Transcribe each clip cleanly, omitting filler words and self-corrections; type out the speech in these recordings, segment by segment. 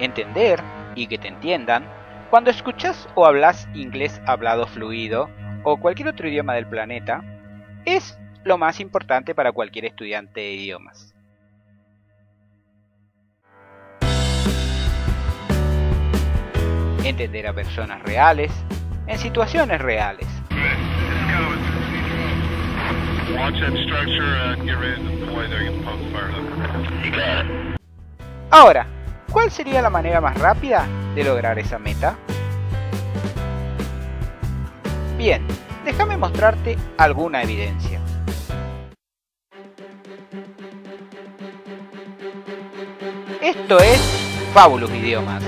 entender y que te entiendan, cuando escuchas o hablas inglés hablado fluido o cualquier otro idioma del planeta, es lo más importante para cualquier estudiante de idiomas. Entender a personas reales, en situaciones reales. Ahora, ¿cuál sería la manera más rápida de lograr esa meta? Bien, déjame mostrarte alguna evidencia. Esto es Fabulous Idiomas.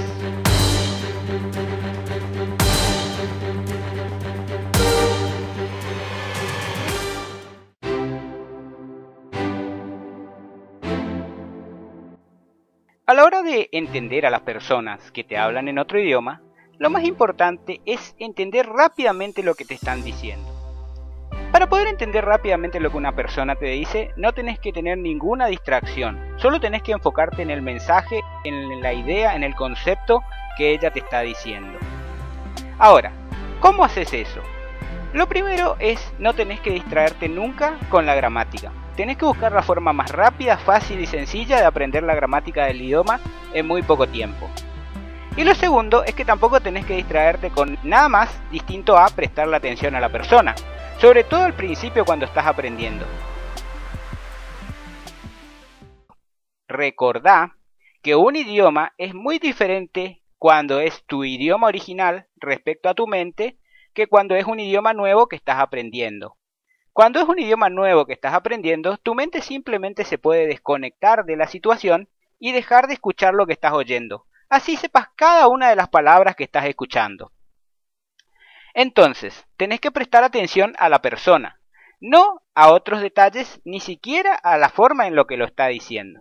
A la hora de entender a las personas que te hablan en otro idioma, lo más importante es entender rápidamente lo que te están diciendo. Para poder entender rápidamente lo que una persona te dice, no tenés que tener ninguna distracción, solo tenés que enfocarte en el mensaje, en la idea, en el concepto que ella te está diciendo. Ahora, ¿cómo haces eso? Lo primero es no tenés que distraerte nunca con la gramática. Tenés que buscar la forma más rápida, fácil y sencilla de aprender la gramática del idioma en muy poco tiempo. Y lo segundo es que tampoco tenés que distraerte con nada más distinto a prestarle atención a la persona, sobre todo al principio cuando estás aprendiendo. Recordá que un idioma es muy diferente cuando es tu idioma original respecto a tu mente que cuando es un idioma nuevo que estás aprendiendo. Cuando es un idioma nuevo que estás aprendiendo, tu mente simplemente se puede desconectar de la situación y dejar de escuchar lo que estás oyendo. Así sepas cada una de las palabras que estás escuchando. Entonces, tenés que prestar atención a la persona, no a otros detalles, ni siquiera a la forma en lo que lo está diciendo.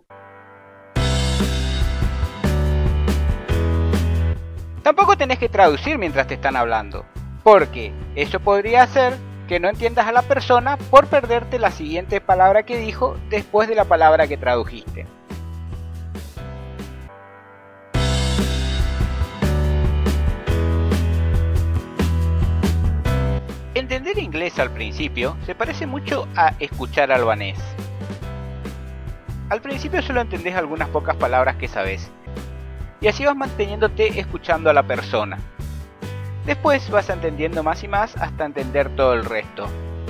Tampoco tenés que traducir mientras te están hablando, porque eso podría hacer que no entiendas a la persona por perderte la siguiente palabra que dijo después de la palabra que tradujiste. Entender inglés al principio se parece mucho a escuchar albanés. Al principio solo entendés algunas pocas palabras que sabes, y así vas manteniéndote escuchando a la persona. Después vas entendiendo más y más hasta entender todo el resto.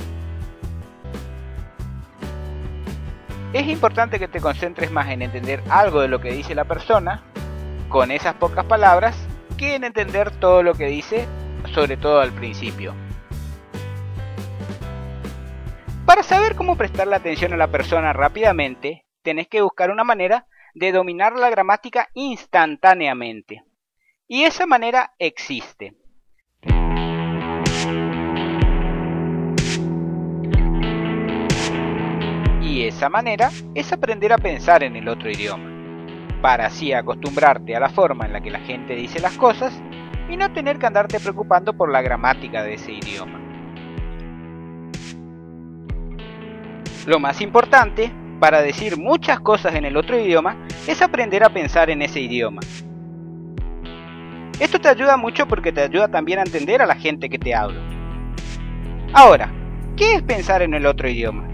Es importante que te concentres más en entender algo de lo que dice la persona con esas pocas palabras que en entender todo lo que dice, sobre todo al principio. Para saber cómo prestarle atención a la persona rápidamente, tenés que buscar una manera de dominar la gramática instantáneamente. Y esa manera existe. Y esa manera es aprender a pensar en el otro idioma, para así acostumbrarte a la forma en la que la gente dice las cosas y no tener que andarte preocupando por la gramática de ese idioma. Lo más importante para decir muchas cosas en el otro idioma es aprender a pensar en ese idioma. Esto te ayuda mucho porque te ayuda también a entender a la gente que te habla. Ahora, ¿qué es pensar en el otro idioma?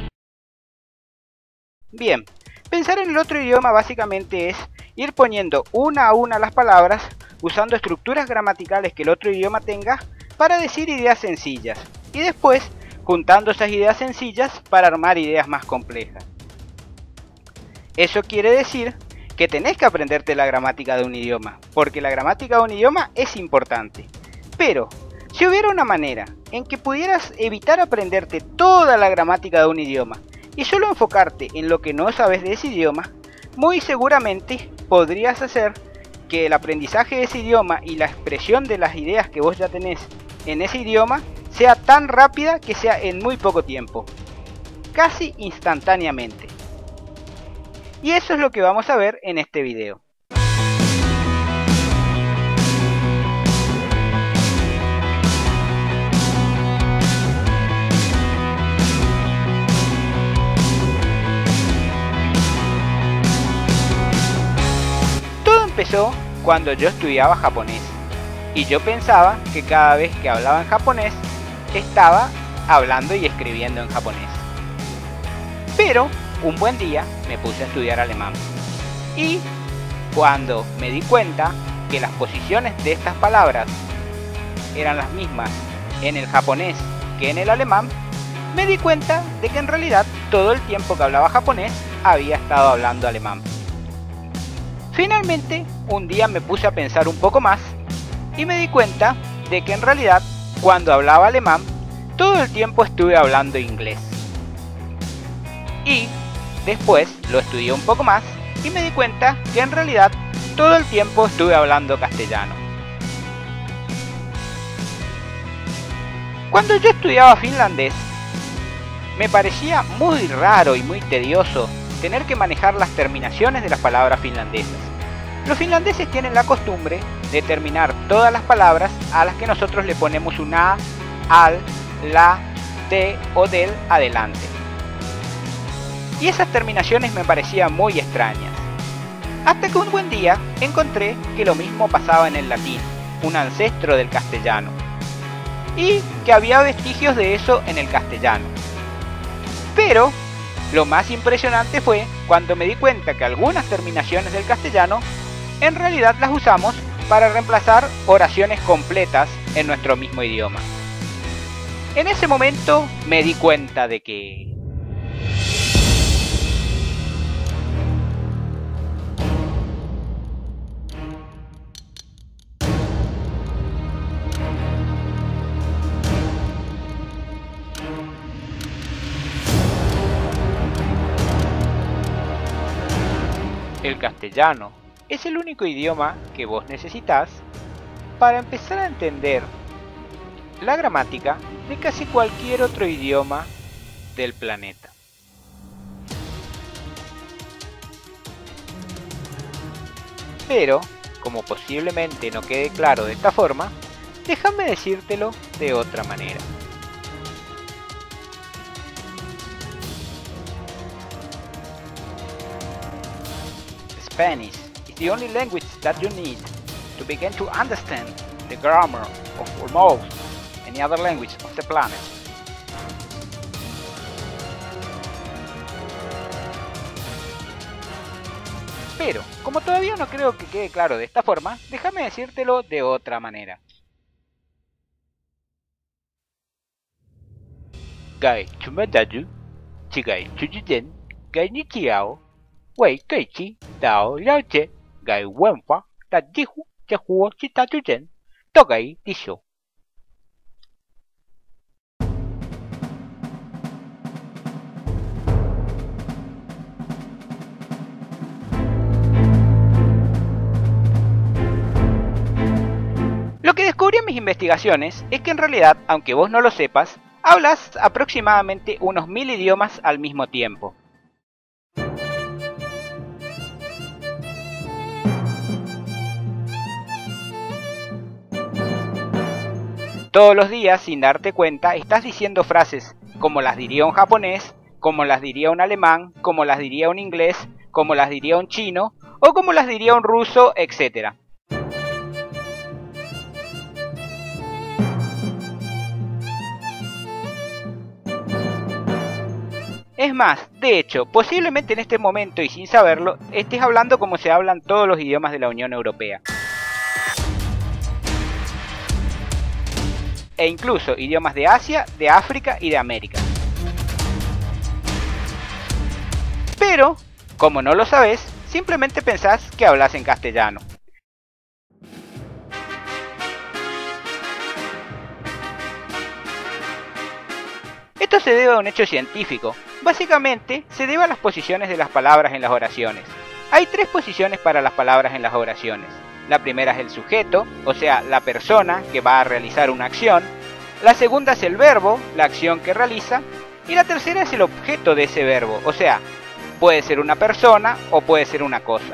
Bien, pensar en el otro idioma básicamente es ir poniendo una a una las palabras usando estructuras gramaticales que el otro idioma tenga para decir ideas sencillas y después juntando esas ideas sencillas para armar ideas más complejas. Eso quiere decir que tenés que aprenderte la gramática de un idioma, porque la gramática de un idioma es importante. Pero, si hubiera una manera en que pudieras evitar aprenderte toda la gramática de un idioma y solo enfocarte en lo que no sabes de ese idioma, muy seguramente podrías hacer que el aprendizaje de ese idioma y la expresión de las ideas que vos ya tenés en ese idioma sea tan rápida que sea en muy poco tiempo, casi instantáneamente. Y eso es lo que vamos a ver en este video. Todo empezó cuando yo estudiaba japonés. Y yo pensaba que cada vez que hablaba en japonés, estaba hablando y escribiendo en japonés. Pero un buen día me puse a estudiar alemán. Y cuando me di cuenta que las posiciones de estas palabras eran las mismas en el japonés que en el alemán, me di cuenta de que en realidad todo el tiempo que hablaba japonés había estado hablando alemán. Finalmente, un día me puse a pensar un poco más y me di cuenta de que en realidad cuando hablaba alemán todo el tiempo estuve hablando inglés. Y después lo estudié un poco más y me di cuenta que en realidad todo el tiempo estuve hablando castellano. Cuando yo estudiaba finlandés, me parecía muy raro y muy tedioso tener que manejar las terminaciones de las palabras finlandesas. Los finlandeses tienen la costumbre de terminar todas las palabras a las que nosotros le ponemos un a, al, la, de o del adelante. Y esas terminaciones me parecían muy extrañas. Hasta que un buen día encontré que lo mismo pasaba en el latín, un ancestro del castellano. Y que había vestigios de eso en el castellano. Pero lo más impresionante fue cuando me di cuenta que algunas terminaciones del castellano en realidad las usamos para reemplazar oraciones completas en nuestro mismo idioma. En ese momento me di cuenta de que el castellano es el único idioma que vos necesitas para empezar a entender la gramática de casi cualquier otro idioma del planeta. Pero, como posiblemente no quede claro de esta forma, déjame decírtelo de otra manera. Spanish is the only language that you need to begin to understand the grammar of almost any other language of the planet. Pero, como todavía no creo que quede claro de esta forma, déjame decírtelo de otra manera. Gai chumadaju, chigai chujuden, gai nichiao, wei keichi, dao liaoche, gai wenfa, da dihu, chehuo chitajujen, togai disho. Lo que descubrí en mis investigaciones es que en realidad, aunque vos no lo sepas, hablas aproximadamente unos 1000 idiomas al mismo tiempo. Todos los días, sin darte cuenta, estás diciendo frases como las diría un japonés, como las diría un alemán, como las diría un inglés, como las diría un chino o como las diría un ruso, etc. Es más, de hecho, posiblemente en este momento y sin saberlo, estés hablando como se hablan todos los idiomas de la Unión Europea. E incluso idiomas de Asia, de África y de América. Pero, como no lo sabes, simplemente pensás que hablas en castellano. Esto se debe a un hecho científico. Básicamente, se debe a las posiciones de las palabras en las oraciones. Hay 3 posiciones para las palabras en las oraciones. La primera es el sujeto, o sea, la persona que va a realizar una acción. La segunda es el verbo, la acción que realiza. Y la tercera es el objeto de ese verbo, o sea, puede ser una persona o puede ser una cosa.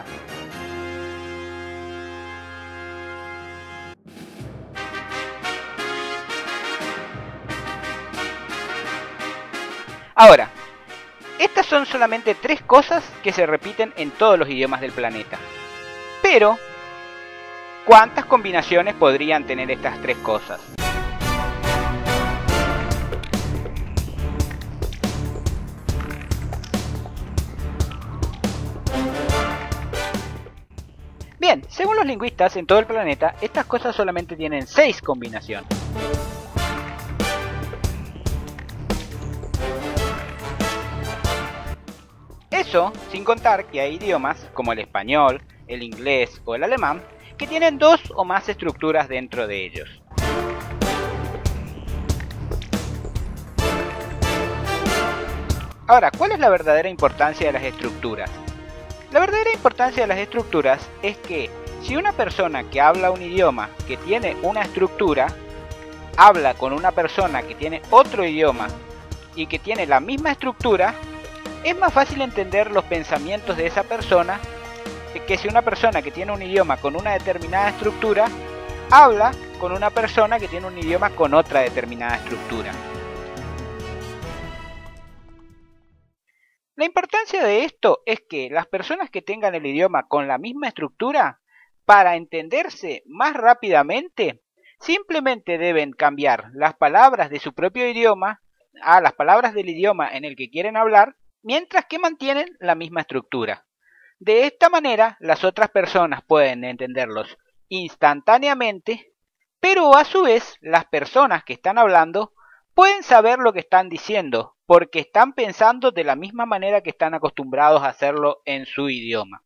Ahora, estas son solamente 3 cosas que se repiten en todos los idiomas del planeta. Pero, ¿cuántas combinaciones podrían tener estas tres cosas? Bien, según los lingüistas en todo el planeta, estas cosas solamente tienen 6 combinaciones. Eso sin contar que hay idiomas como el español, el inglés o el alemán que tienen 2 o más estructuras dentro de ellos. Ahora, ¿cuál es la verdadera importancia de las estructuras? La verdadera importancia de las estructuras es que si una persona que habla un idioma que tiene una estructura, habla con una persona que tiene otro idioma y que tiene la misma estructura, es más fácil entender los pensamientos de esa persona que si una persona que tiene un idioma con una determinada estructura habla con una persona que tiene un idioma con otra determinada estructura. La importancia de esto es que las personas que tengan el idioma con la misma estructura, para entenderse más rápidamente, simplemente deben cambiar las palabras de su propio idioma a las palabras del idioma en el que quieren hablar, mientras que mantienen la misma estructura. De esta manera, las otras personas pueden entenderlos instantáneamente, pero a su vez, las personas que están hablando pueden saber lo que están diciendo, porque están pensando de la misma manera que están acostumbrados a hacerlo en su idioma.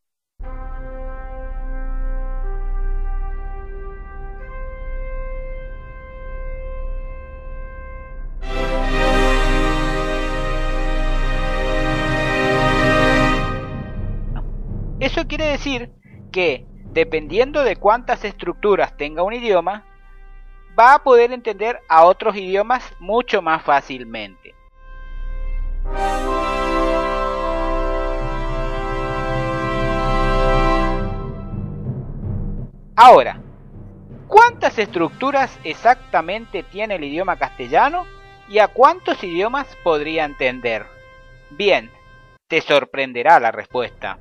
Eso quiere decir que, dependiendo de cuántas estructuras tenga un idioma, va a poder entender a otros idiomas mucho más fácilmente. Ahora, ¿cuántas estructuras exactamente tiene el idioma castellano y a cuántos idiomas podría entender? Bien, te sorprenderá la respuesta.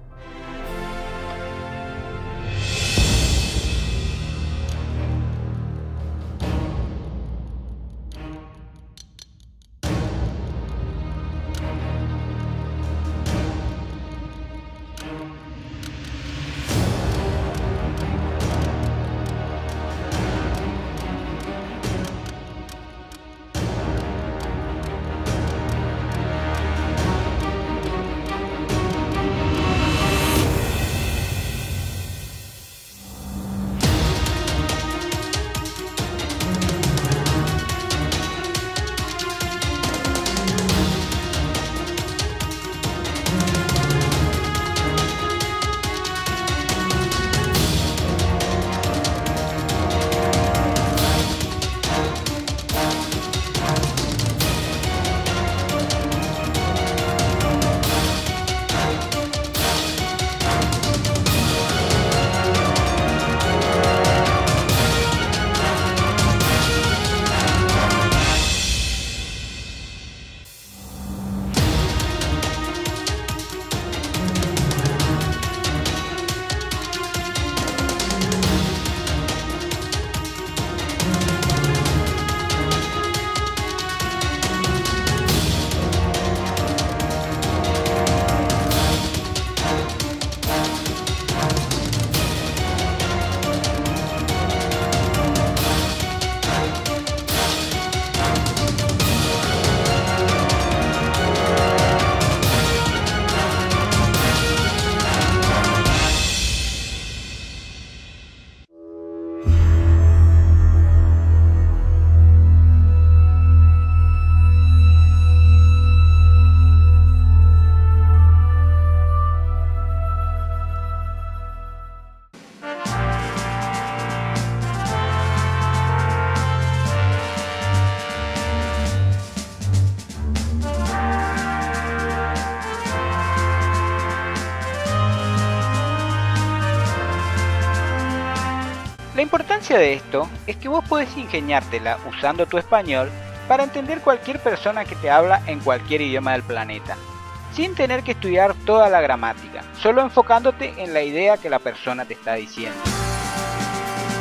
La importancia de esto es que vos podés ingeniártela usando tu español para entender cualquier persona que te habla en cualquier idioma del planeta, sin tener que estudiar toda la gramática, solo enfocándote en la idea que la persona te está diciendo.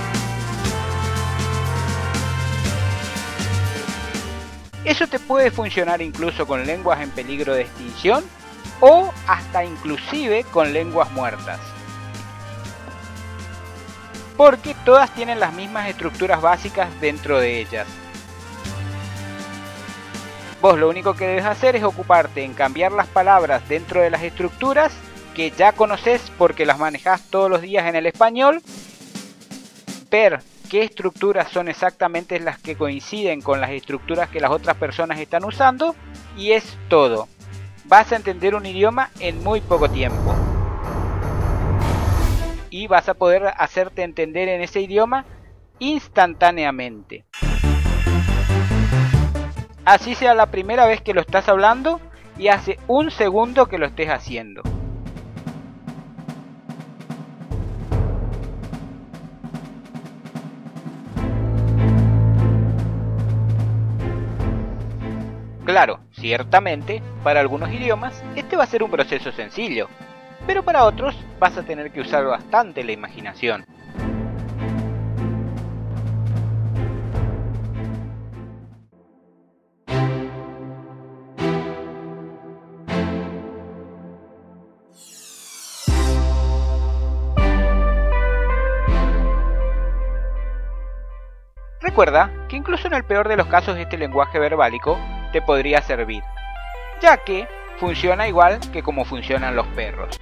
Eso te puede funcionar incluso con lenguas en peligro de extinción o hasta inclusive con lenguas muertas. Porque todas tienen las mismas estructuras básicas dentro de ellas. Vos lo único que debes hacer es ocuparte en cambiar las palabras dentro de las estructuras que ya conoces porque las manejás todos los días en el español, ver qué estructuras son exactamente las que coinciden con las estructuras que las otras personas están usando y es todo. Vas a entender un idioma en muy poco tiempo. Y vas a poder hacerte entender en ese idioma instantáneamente. Así sea la primera vez que lo estás hablando y hace un segundo que lo estés haciendo. Claro, ciertamente, para algunos idiomas este va a ser un proceso sencillo, pero para otros vas a tener que usar bastante la imaginación. Recuerda que incluso en el peor de los casos este lenguaje verbálico te podría servir, ya que funciona igual que como funcionan los perros.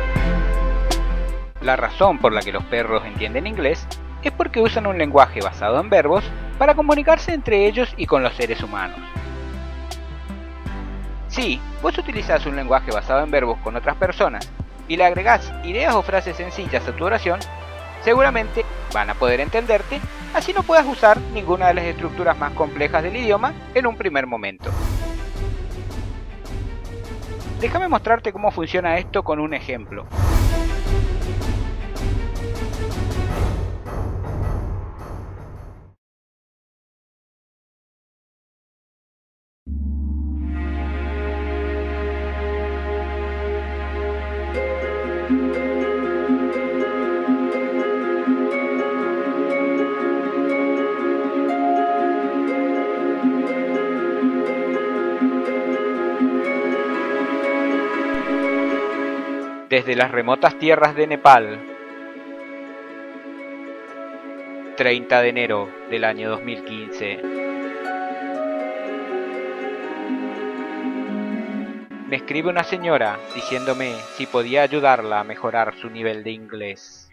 La razón por la que los perros entienden inglés es porque usan un lenguaje basado en verbos para comunicarse entre ellos y con los seres humanos. Si vos utilizás un lenguaje basado en verbos con otras personas y le agregás ideas o frases sencillas a tu oración, seguramente van a poder entenderte, así no puedas usar ninguna de las estructuras más complejas del idioma en un primer momento. Déjame mostrarte cómo funciona esto con un ejemplo. Desde las remotas tierras de Nepal, 30 de enero del año 2015. Me escribe una señora diciéndome si podía ayudarla a mejorar su nivel de inglés.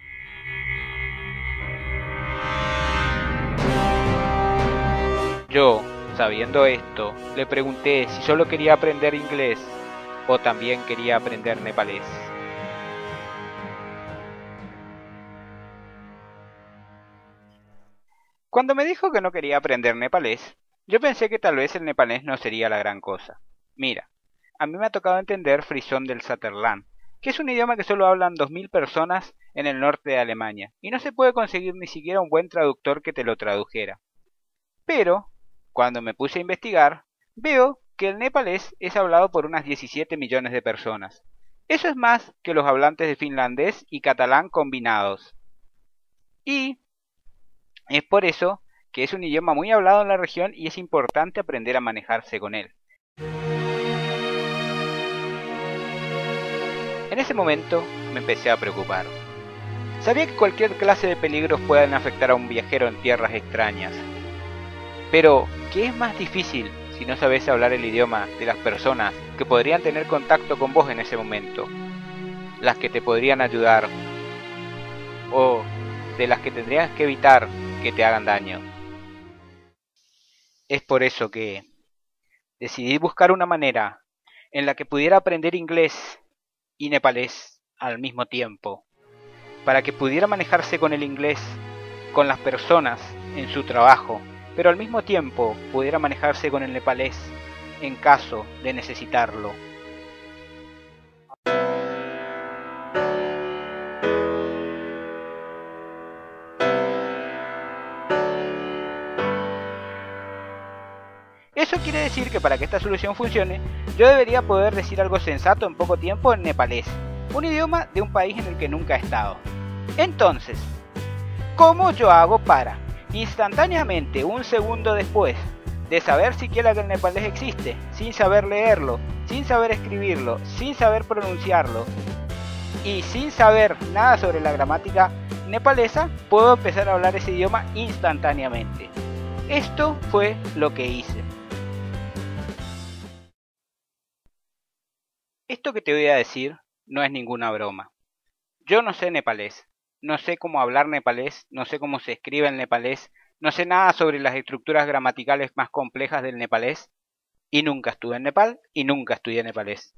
Yo, sabiendo esto, le pregunté si solo quería aprender inglés o también quería aprender nepalés. Cuando me dijo que no quería aprender nepalés, yo pensé que tal vez el nepalés no sería la gran cosa. Mira, a mí me ha tocado entender frisón del Saterland, que es un idioma que solo hablan 2000 personas en el norte de Alemania, y no se puede conseguir ni siquiera un buen traductor que te lo tradujera. Pero, cuando me puse a investigar, veo que el nepalés es hablado por unas 17 millones de personas. Eso es más que los hablantes de finlandés y catalán combinados. Y es por eso que es un idioma muy hablado en la región y es importante aprender a manejarse con él. En ese momento me empecé a preocupar. Sabía que cualquier clase de peligros pueden afectar a un viajero en tierras extrañas. Pero, ¿qué es más difícil si no sabes hablar el idioma de las personas que podrían tener contacto con vos en ese momento? Las que te podrían ayudar o de las que tendrías que evitar que te hagan daño. Es por eso que decidí buscar una manera en la que pudiera aprender inglés y nepalés al mismo tiempo, para que pudiera manejarse con el inglés con las personas en su trabajo, pero al mismo tiempo pudiera manejarse con el nepalés en caso de necesitarlo. Eso quiere decir que para que esta solución funcione, yo debería poder decir algo sensato en poco tiempo en nepalés, un idioma de un país en el que nunca he estado. Entonces, ¿cómo yo hago para, instantáneamente, un segundo después, de saber siquiera que el nepalés existe, sin saber leerlo, sin saber escribirlo, sin saber pronunciarlo y sin saber nada sobre la gramática nepalesa, puedo empezar a hablar ese idioma instantáneamente. Esto fue lo que hice. Esto que te voy a decir no es ninguna broma. Yo no sé nepalés, no sé cómo hablar nepalés, no sé cómo se escribe el nepalés, no sé nada sobre las estructuras gramaticales más complejas del nepalés, y nunca estuve en Nepal y nunca estudié nepalés.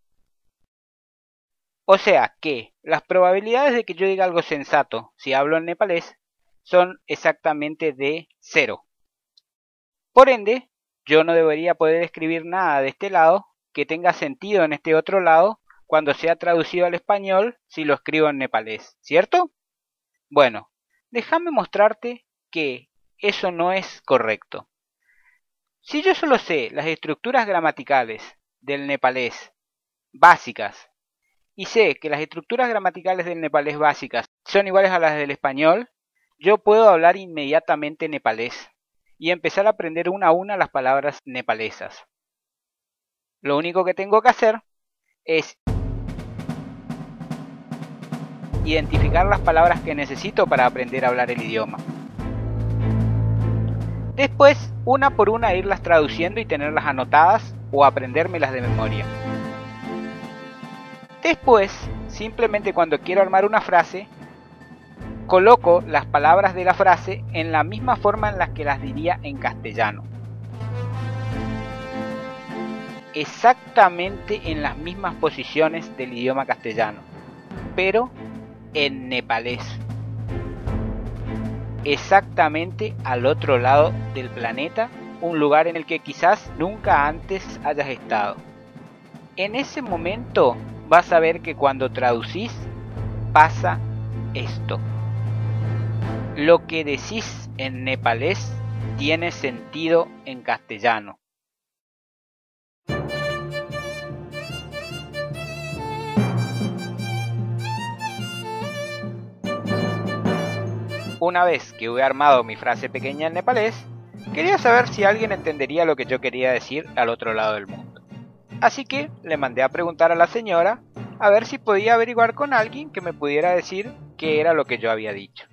O sea que las probabilidades de que yo diga algo sensato si hablo en nepalés son exactamente de 0. Por ende, yo no debería poder escribir nada de este lado que tenga sentido en este otro lado cuando sea traducido al español si lo escribo en nepalés, ¿cierto? Bueno, déjame mostrarte que eso no es correcto. Si yo solo sé las estructuras gramaticales del nepalés básicas y sé que las estructuras gramaticales del nepalés básicas son iguales a las del español, yo puedo hablar inmediatamente nepalés y empezar a aprender una a una las palabras nepalesas. Lo único que tengo que hacer es identificar las palabras que necesito para aprender a hablar el idioma. Después, una por una, irlas traduciendo y tenerlas anotadas o aprendérmelas de memoria. Después, simplemente cuando quiero armar una frase, coloco las palabras de la frase en la misma forma en la que las diría en castellano. Exactamente en las mismas posiciones del idioma castellano, pero en nepalés. Exactamente al otro lado del planeta, un lugar en el que quizás nunca antes hayas estado. En ese momento vas a ver que cuando traducís pasa esto. Lo que decís en nepalés tiene sentido en castellano. Una vez que hubiera armado mi frase pequeña en nepalés, quería saber si alguien entendería lo que yo quería decir al otro lado del mundo. Así que le mandé a preguntar a la señora a ver si podía averiguar con alguien que me pudiera decir qué era lo que yo había dicho.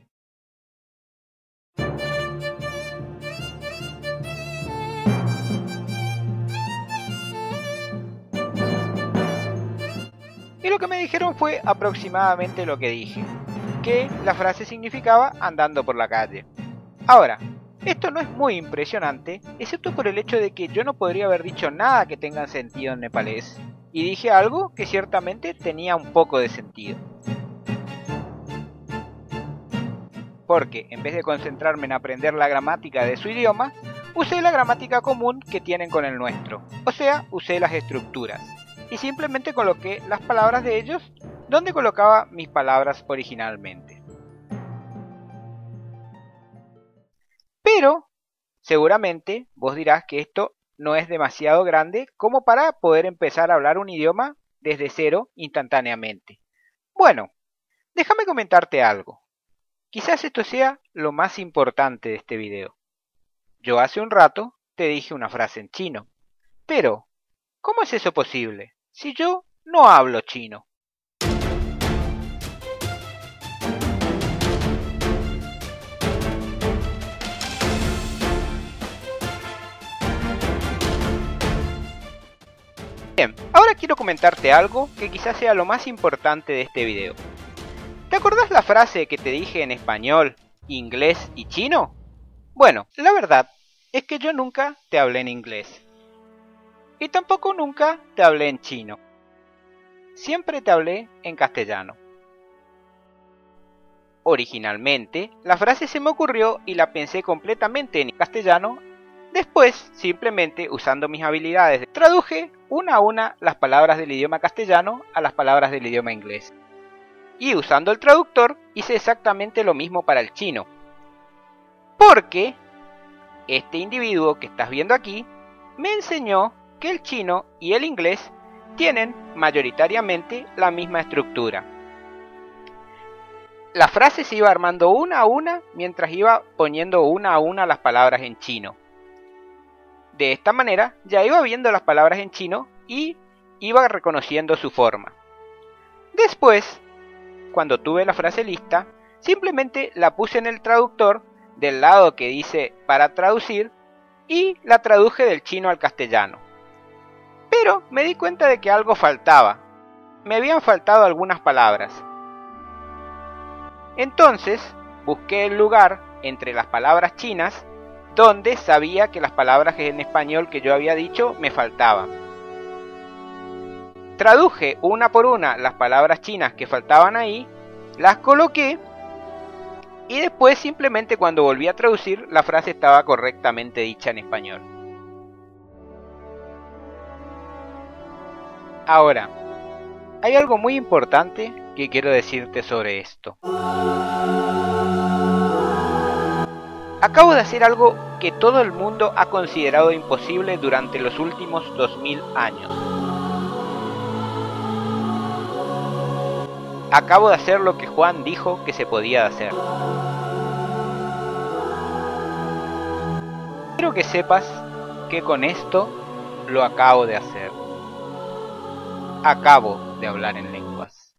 Y lo que me dijeron fue aproximadamente lo que dije, que la frase significaba andando por la calle. Ahora, esto no es muy impresionante, excepto por el hecho de que yo no podría haber dicho nada que tenga sentido en nepalés, y dije algo que ciertamente tenía un poco de sentido. Porque en vez de concentrarme en aprender la gramática de su idioma, usé la gramática común que tienen con el nuestro, o sea, usé las estructuras, y simplemente coloqué las palabras de ellos donde colocaba mis palabras originalmente. Pero, seguramente, vos dirás que esto no es demasiado grande como para poder empezar a hablar un idioma desde cero instantáneamente. Bueno, déjame comentarte algo. Quizás esto sea lo más importante de este video. Yo hace un rato te dije una frase en chino. Pero, ¿cómo es eso posible si yo no hablo chino? Bien, ahora quiero comentarte algo que quizás sea lo más importante de este video. ¿Te acordás la frase que te dije en español, inglés y chino? Bueno, la verdad es que yo nunca te hablé en inglés. Y tampoco nunca te hablé en chino. Siempre te hablé en castellano. Originalmente, la frase se me ocurrió y la pensé completamente en castellano. Después, simplemente usando mis habilidades, traduje una a una las palabras del idioma castellano a las palabras del idioma inglés. Y usando el traductor, hice exactamente lo mismo para el chino. Porque este individuo que estás viendo aquí me enseñó que el chino y el inglés tienen mayoritariamente la misma estructura. La frase se iba armando una a una mientras iba poniendo una a una las palabras en chino. De esta manera ya iba viendo las palabras en chino y iba reconociendo su forma. Después, cuando tuve la frase lista, simplemente la puse en el traductor del lado que dice para traducir y la traduje del chino al castellano. Pero me di cuenta de que algo faltaba. Me habían faltado algunas palabras. Entonces busqué el lugar entre las palabras chinas donde sabía que las palabras en español que yo había dicho me faltaban. Traduje una por una las palabras chinas que faltaban ahí, las coloqué y después simplemente cuando volví a traducir la frase estaba correctamente dicha en español. Ahora, hay algo muy importante que quiero decirte sobre esto. Acabo de hacer algo que todo el mundo ha considerado imposible durante los últimos 2000 años. Acabo de hacer lo que Juan dijo que se podía hacer. Quiero que sepas que con esto lo acabo de hacer. Acabo de hablar en lenguas.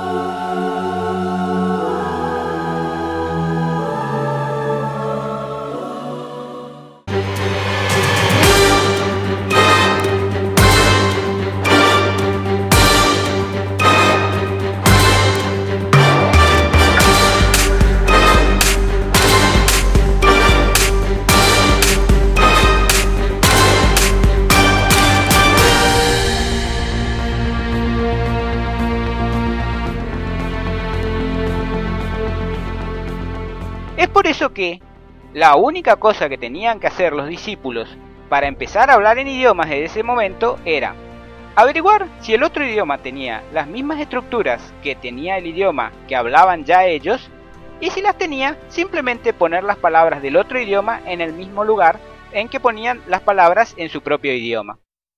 Es por eso que la única cosa que tenían que hacer los discípulos para empezar a hablar en idiomas desde ese momento era averiguar si el otro idioma tenía las mismas estructuras que tenía el idioma que hablaban ya ellos, y si las tenía, simplemente poner las palabras del otro idioma en el mismo lugar en que ponían las palabras en su propio idioma.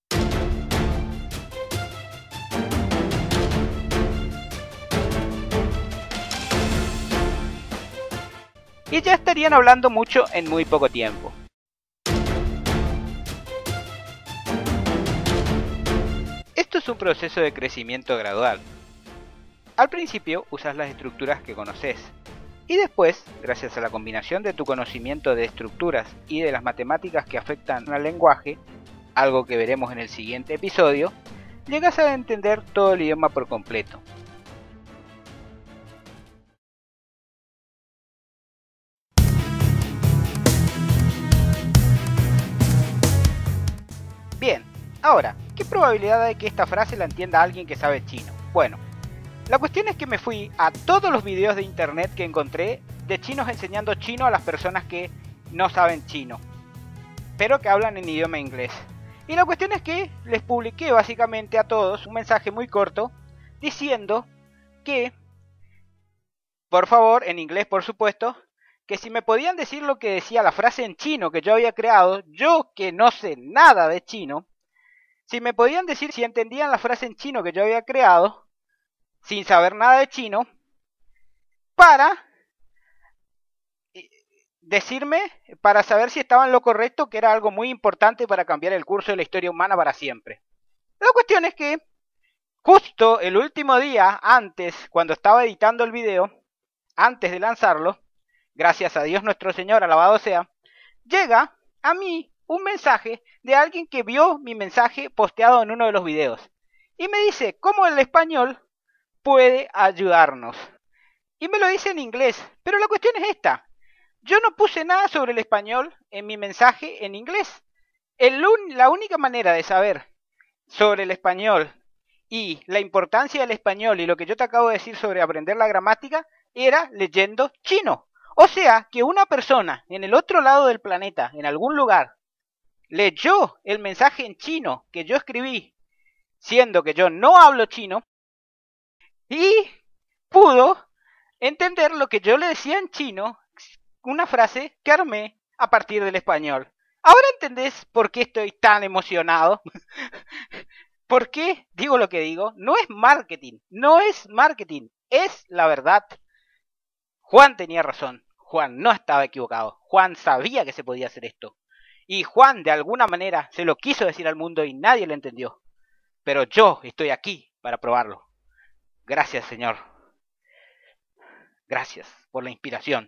Y ya estarían hablando mucho en muy poco tiempo. Esto es un proceso de crecimiento gradual. Al principio usas las estructuras que conoces, y después, gracias a la combinación de tu conocimiento de estructuras y de las matemáticas que afectan al lenguaje, algo que veremos en el siguiente episodio, llegas a entender todo el idioma por completo. Bien, ahora, ¿qué probabilidad hay que esta frase la entienda alguien que sabe chino? Bueno, la cuestión es que me fui a todos los videos de internet que encontré de chinos enseñando chino a las personas que no saben chino, pero que hablan en idioma inglés. Y la cuestión es que les publiqué básicamente a todos un mensaje muy corto diciendo que, por favor, en inglés por supuesto, que si me podían decir lo que decía la frase en chino que yo había creado, yo que no sé nada de chino, si me podían decir si entendían la frase en chino que yo había creado, sin saber nada de chino, para decirme, para saber si estaba en lo correcto, que era algo muy importante para cambiar el curso de la historia humana para siempre. La cuestión es que, justo el último día antes, cuando estaba editando el video, antes de lanzarlo, gracias a Dios nuestro Señor, alabado sea, llega a mí un mensaje de alguien que vio mi mensaje posteado en uno de los videos. Y me dice cómo el español puede ayudarnos. Y me lo dice en inglés, pero la cuestión es esta. Yo no puse nada sobre el español en mi mensaje en inglés. La única manera de saber sobre el español y la importancia del español y lo que yo te acabo de decir sobre aprender la gramática era leyendo chino. O sea, que una persona en el otro lado del planeta, en algún lugar, leyó el mensaje en chino que yo escribí, siendo que yo no hablo chino, y pudo entender lo que yo le decía en chino, una frase que armé a partir del español. Ahora entendés por qué estoy tan emocionado. ¿Por qué digo lo que digo? No es marketing, no es marketing, es la verdad. Juan tenía razón, Juan no estaba equivocado, Juan sabía que se podía hacer esto. Y Juan de alguna manera se lo quiso decir al mundo y nadie lo entendió. Pero yo estoy aquí para probarlo. Gracias, Señor. Gracias por la inspiración.